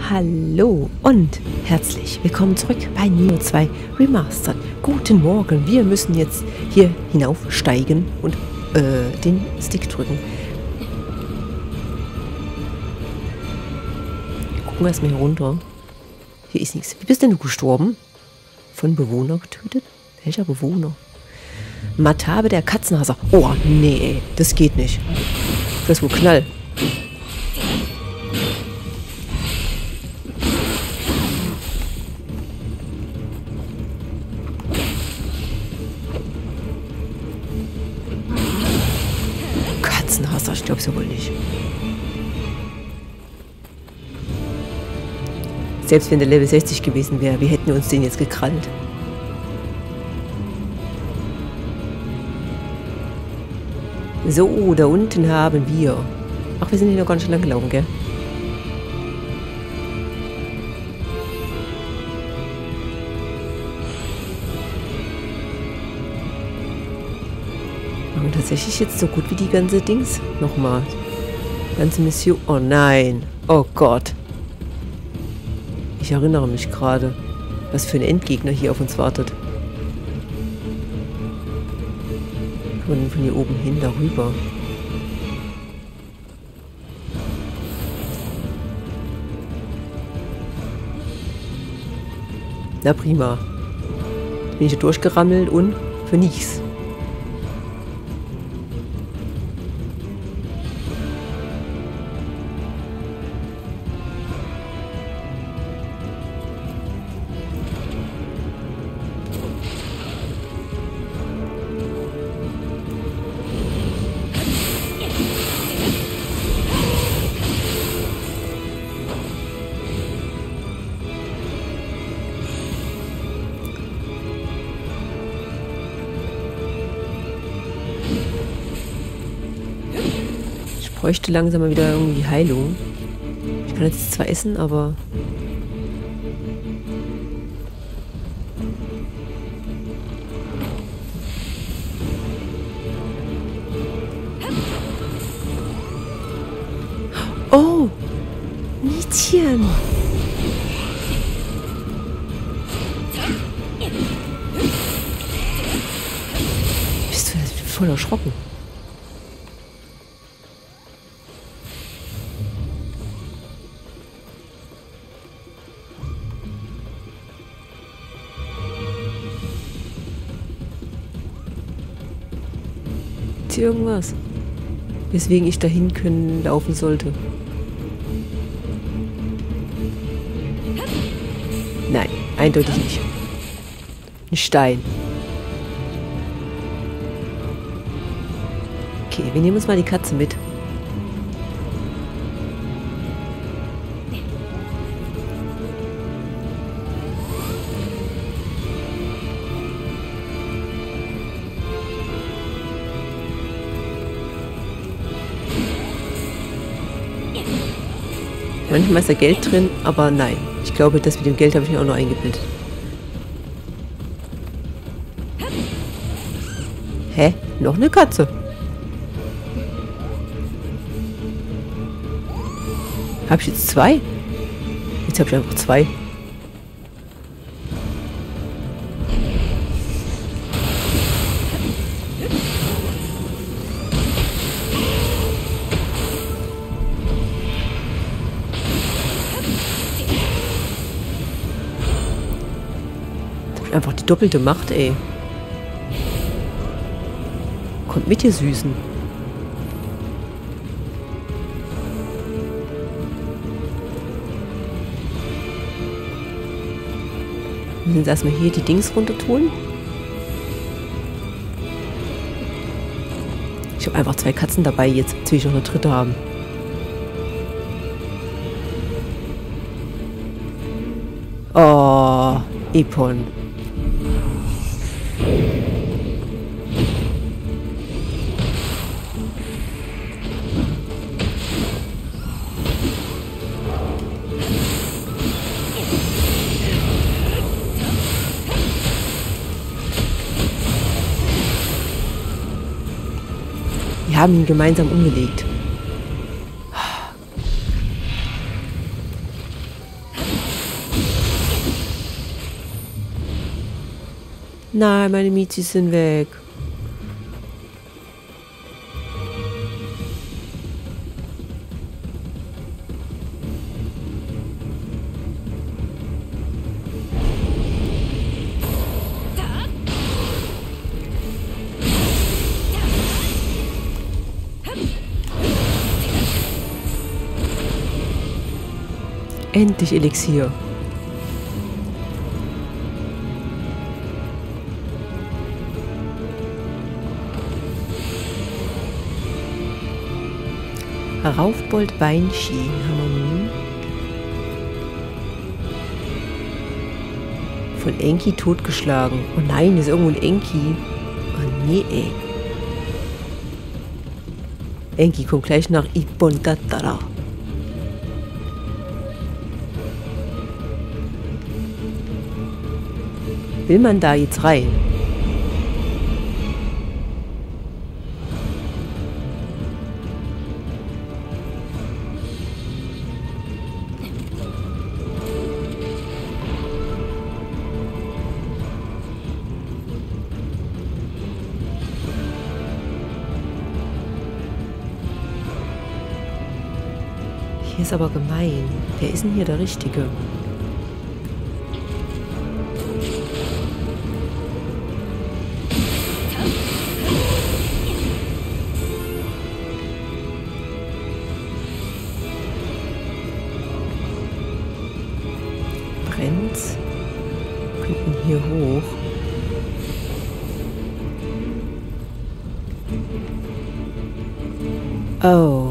Hallo und herzlich willkommen zurück bei Nioh 2 Remastered. Guten Morgen, wir müssen jetzt hier hinaufsteigen und den Stick drücken. Gucken wir erstmal hier runter. Hier ist nichts. Wie bist denn du gestorben? Von Bewohner getötet? Welcher Bewohner? Matabe der Katzenhasser. Oh, nee, das geht nicht. Das ist wohl Knall. Katzenhasser, ich glaub's ja wohl nicht. Selbst wenn der Level 60 gewesen wäre, wir hätten uns den jetzt gekrallt. So, da unten haben wir... Ach, wir sind hier noch ganz schön lang gelaufen, gell? Und tatsächlich jetzt so gut wie die ganze Dings. Nochmal. Ganze Mission. Oh nein. Oh Gott. Ich erinnere mich gerade, was für ein Endgegner hier auf uns wartet. Von hier oben hin darüber. Na prima. Bin ich hier durchgerammelt und für nichts. Ich bräuchte langsam mal wieder irgendwie Heilung. Ich kann jetzt zwar essen, aber... Oh! Mietchen! Bist du jetzt voll erschrocken? Irgendwas, weswegen ich dahin laufen sollte. Nein, eindeutig nicht. Ein Stein. Okay, wir nehmen uns mal die Katze mit. Manchmal ist da Geld drin, aber nein. Ich glaube, das mit dem Geld habe ich mir auch noch eingebildet. Hä? Noch eine Katze? Habe ich jetzt zwei? Jetzt habe ich einfach zwei. Einfach die doppelte Macht, ey. Kommt mit, ihr Süßen. Wir müssen jetzt erstmal hier die Dings runter tun. Ich habe einfach zwei Katzen dabei, jetzt will ich noch eine dritte haben. Oh, Epon. Wir haben ihn gemeinsam umgelegt. Nein, meine Mizis sind weg. Endlich Elixier. Raufbold Weinski haben wir nun. Von Enki totgeschlagen. Oh nein, ist irgendwo ein Enki. Oh nee, ey. Enki kommt gleich nach Ibondatara. Will man da jetzt rein? Hier ist aber gemein. Wer ist denn hier der Richtige? Brennt's? Könnten hier hoch. Oh.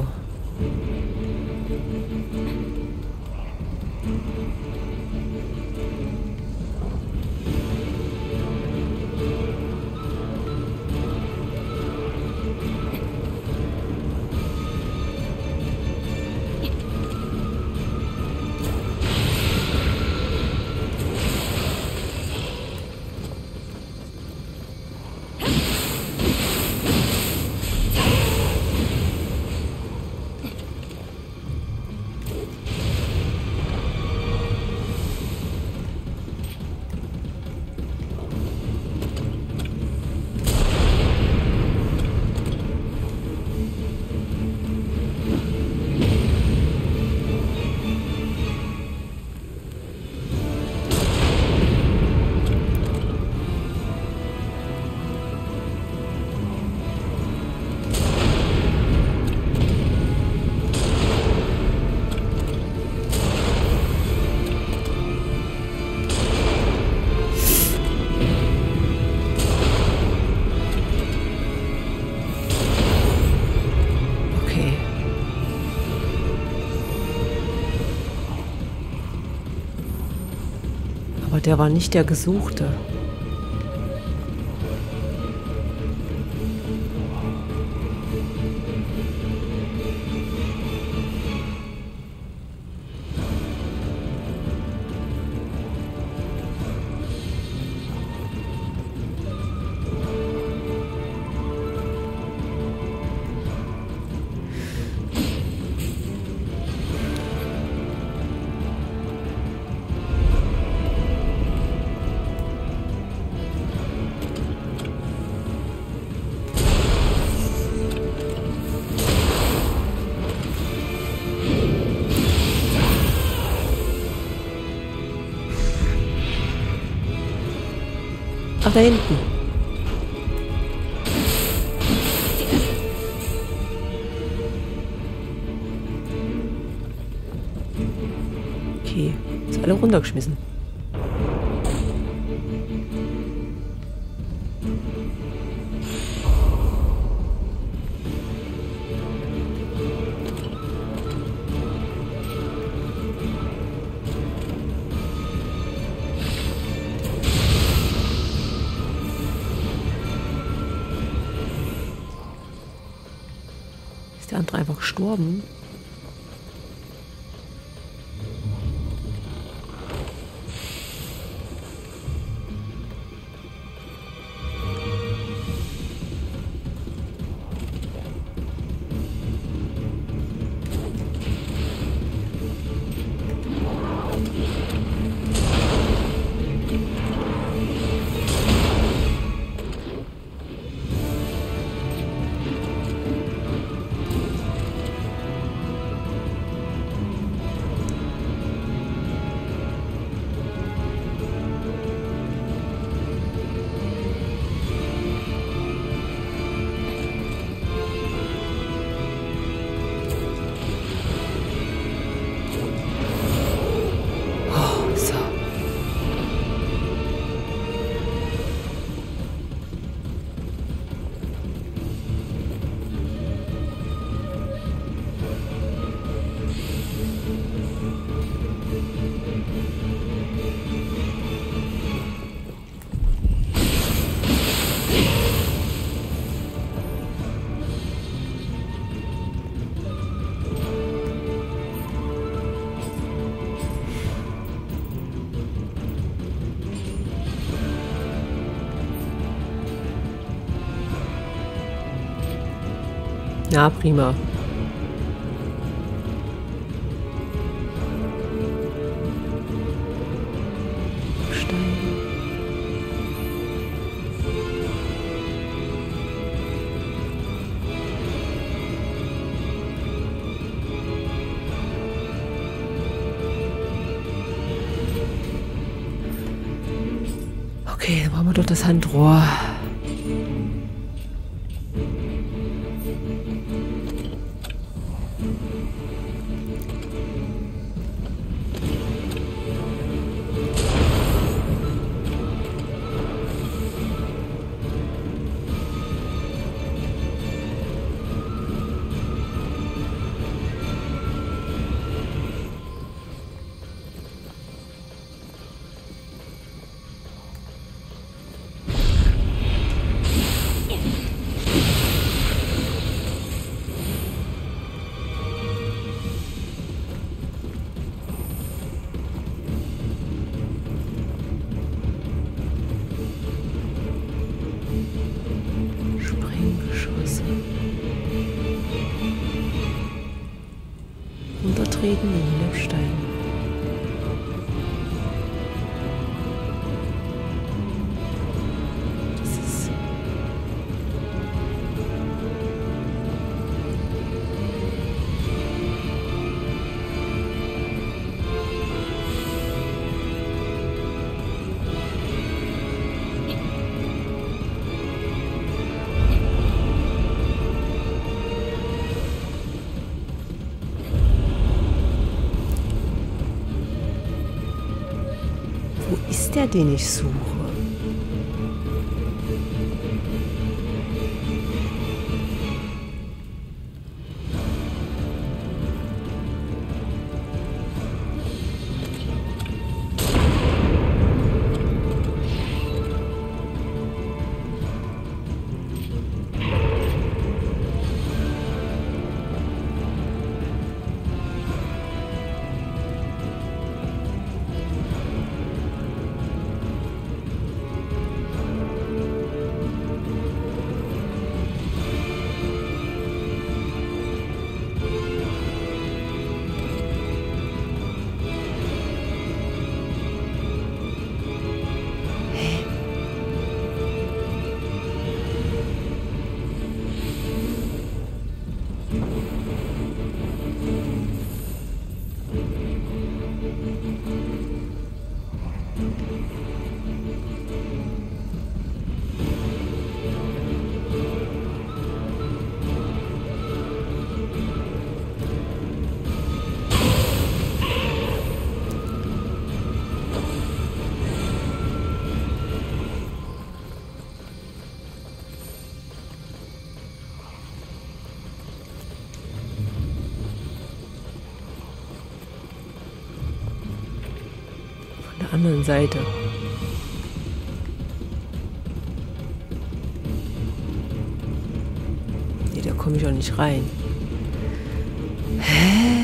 Aber der war nicht der Gesuchte. Ach, da hinten. Okay, ist alle runtergeschmissen. Ist der andere einfach gestorben? Na, prima. Okay, dann brauchen wir doch das Handrohr. Runtertreten und hinabsteigen. Das ist... Wo ist der, den ich suche? Von der anderen Seite. Nee, da komme ich auch nicht rein. Hä?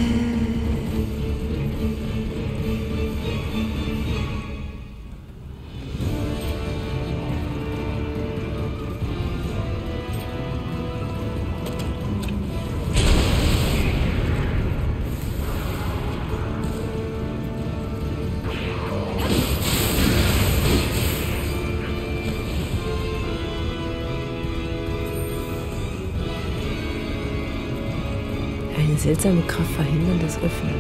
Eine seltsame Kraft verhindern das Öffnen.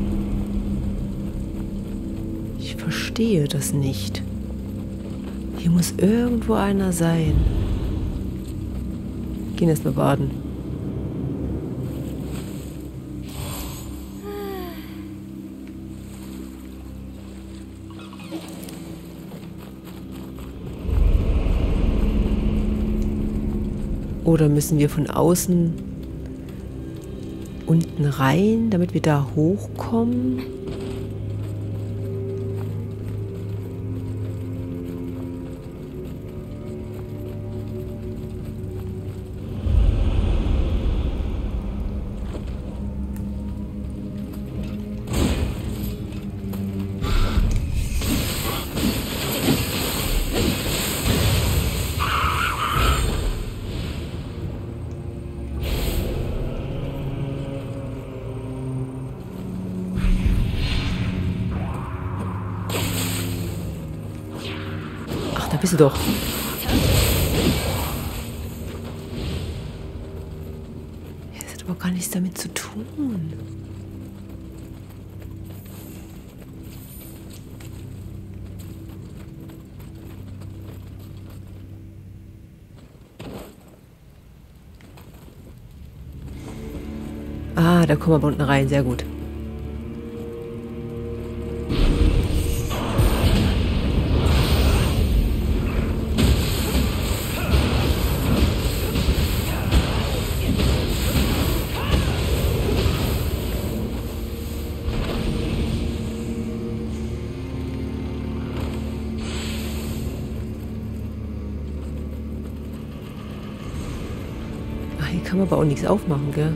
Ich verstehe das nicht. Hier Hier muss irgendwo einer sein. Gehen erst mal baden. Oder müssen wir von außen unten rein, damit wir da hochkommen? Da bist du doch. Das hat aber gar nichts damit zu tun. Ah, da kommen wir unten rein. Sehr gut. Hier kann man aber auch nichts aufmachen, gell?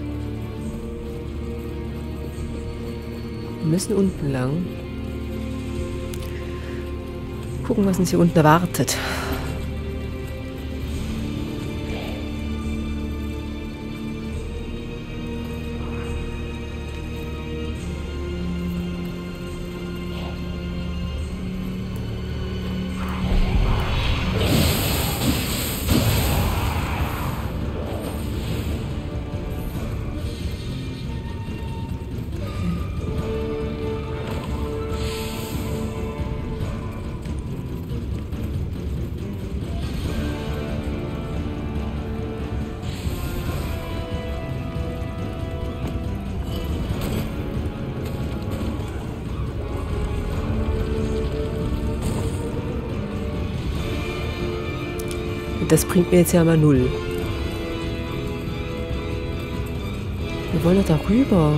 Wir müssen unten lang. Gucken, was uns hier unten erwartet. Das bringt mir jetzt ja mal 0. Wir wollen doch da rüber.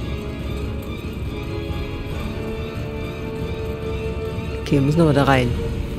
Okay, wir müssen aber da rein.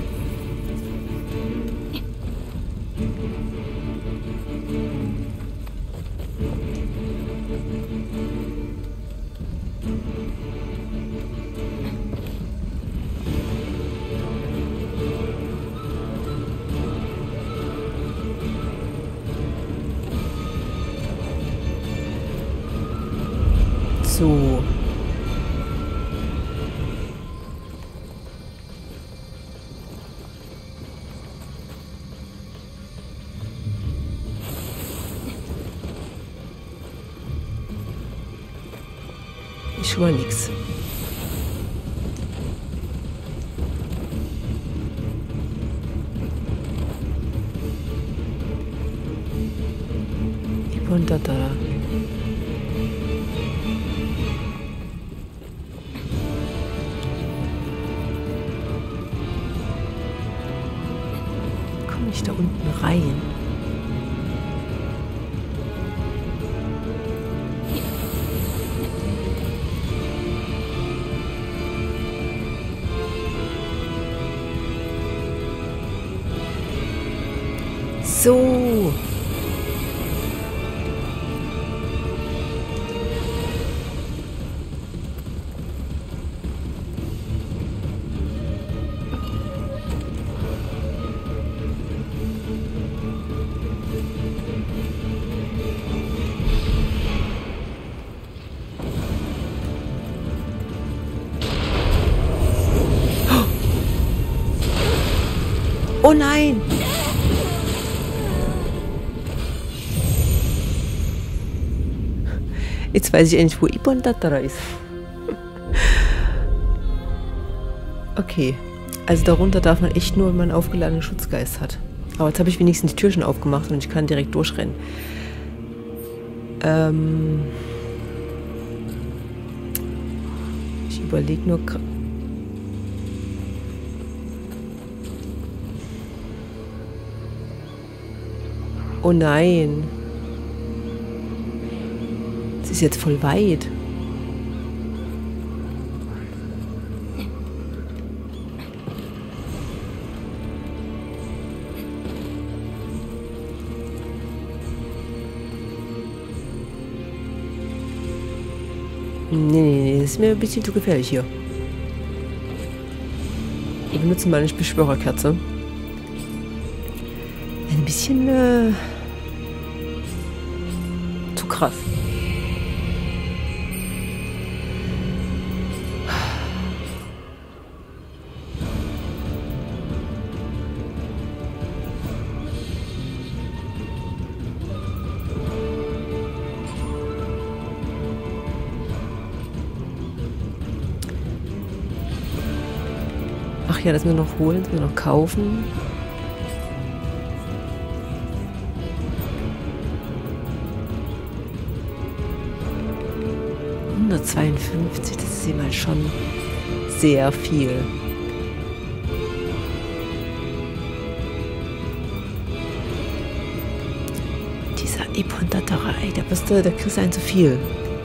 So. Ist schon mal nix. Und da. Komme ich da unten rein? So. Oh nein! Jetzt weiß ich endlich, wo Ibon Datara ist. Okay, Also darunter darf man echt nur, wenn man einen aufgeladenen Schutzgeist hat. Aber jetzt habe ich wenigstens die Tür schon aufgemacht und ich kann direkt durchrennen. Ich überlege nur... Oh nein. Es ist jetzt voll weit. Nee, das ist mir ein bisschen zu gefährlich hier. Wir benutzen mal eine Beschwörerkerze. Ein bisschen zu krass. Ach ja, das müssen wir noch holen, das müssen wir noch kaufen. $152, das ist immer schon sehr viel. Dieser Epon-Datterei, da kriegst du einen zu viel.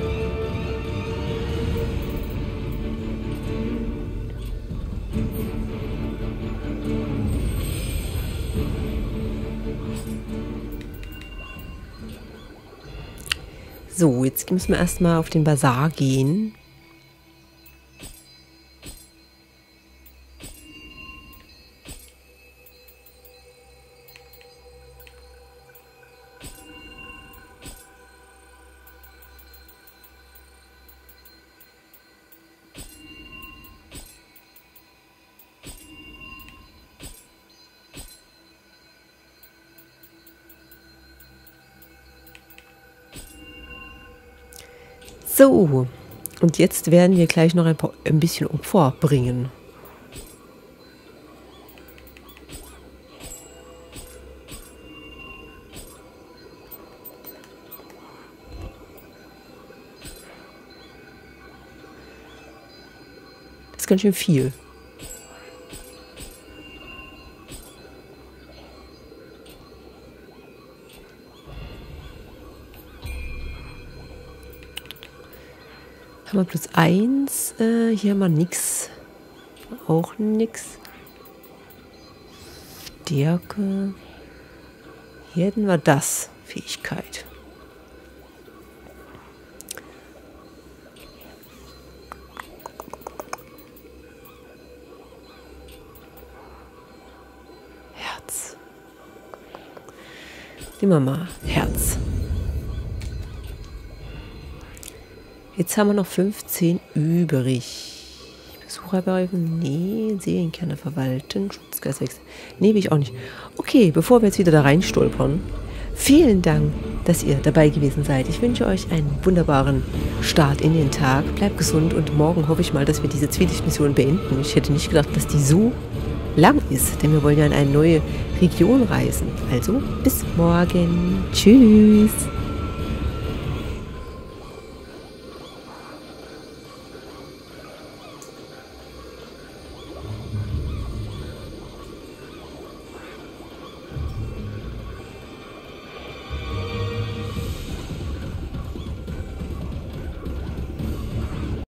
So, jetzt müssen wir erstmal auf den Bazar gehen. So, und jetzt werden wir gleich noch ein bisschen Opfer bringen. Das ist ganz schön viel. Haben wir plus 1. Hier haben wir nix. Auch nix. Stärke. Hier hätten wir das. Fähigkeit. Herz. Nehmen wir mal Herz. Jetzt haben wir noch 15 übrig. Besucherbereifen? Nee. Seelenkerne verwalten. Schutzgeistwechsel? Nee, will ich auch nicht. Okay, bevor wir jetzt wieder da reinstolpern. Vielen Dank, dass ihr dabei gewesen seid. Ich wünsche euch einen wunderbaren Start in den Tag. Bleibt gesund und morgen hoffe ich mal, dass wir diese Zwielichtmission beenden. Ich hätte nicht gedacht, dass die so lang ist, denn wir wollen ja in eine neue Region reisen. Also, bis morgen. Tschüss.